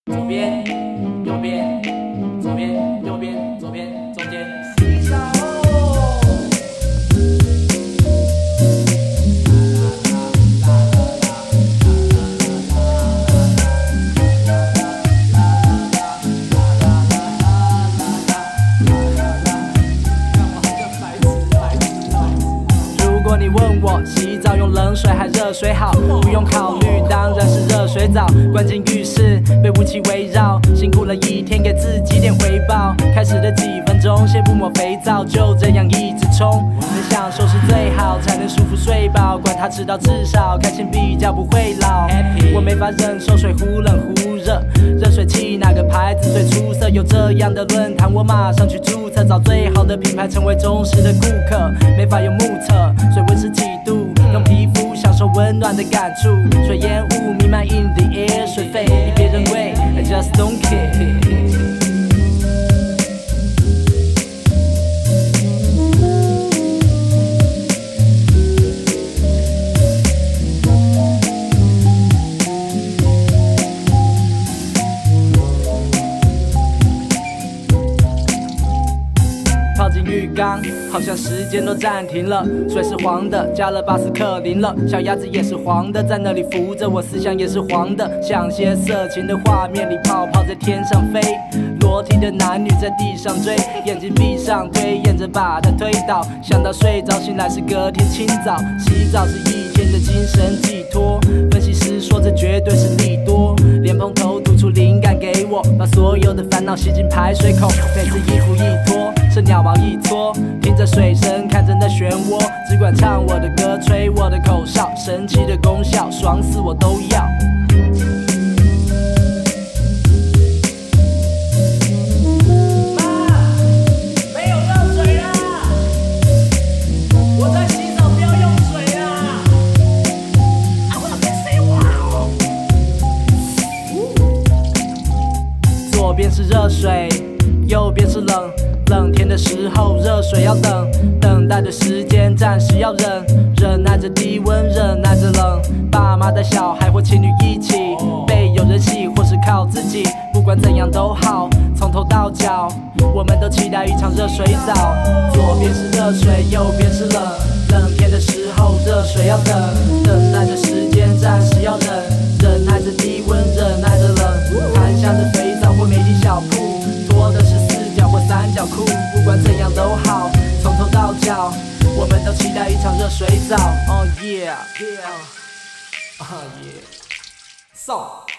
左边，右边，左边，右边，左边，中间。洗澡哦。如果你问我洗澡用冷水还热水好，不用考虑，当然是热水澡。关进浴室被雾气围绕，辛苦了一天，给自己点回报。开始的几分钟，先不抹肥皂，就这样一直冲。能享受是最好，才能舒服睡饱。管他迟到，至少开心比较不会老。我没法忍受水忽冷忽热，热水器哪个牌子最出色？有这样的论坛，我马上去注册，找最好的品牌，成为忠实的顾客。没法用目测，水温是几度，用皮肤享受温暖的感触。水烟雾弥漫 in the air， 水费以别人贵 ，I just don't care。泡进浴缸，好像时间都暂停了。水是黄的，加了巴斯克林了。小鸭子也是黄的，在那里浮着，我思想也是黄的，像些色情的画面里，泡泡在天上飞，裸体的男女在地上追，眼睛闭上，推演着把它推倒。想到睡着，醒来是隔天清早。洗澡是一天的精神寄托，分析师说这绝对是利多。莲蓬头吐出灵感给我，把所有的烦恼吸进排水孔。每次衣服一脱，是鸟毛一搓，听着水声，看着那漩涡，只管唱我的歌，吹我的口哨，神奇的功效，爽死我都要。妈，没有热水啦！我在洗澡，不要用水啊！左边是热水，右边是冷。冷天的时候，热水要等，等待的时间暂时要忍，忍耐着低温，忍耐着冷。爸妈带小孩或情侣一起，被有人洗或是靠自己，不管怎样都好，从头到脚，我们都期待一场热水澡。左边是热水，右边是冷，冷天的时候，热水要等，等待的时间暂时要忍，忍耐着低温，忍耐着冷。檀香的肥皂或美的小铺，脱的是或三角裤，不管怎样都好，从头到脚，我们都期待一场热水澡。Oh yeah， 送。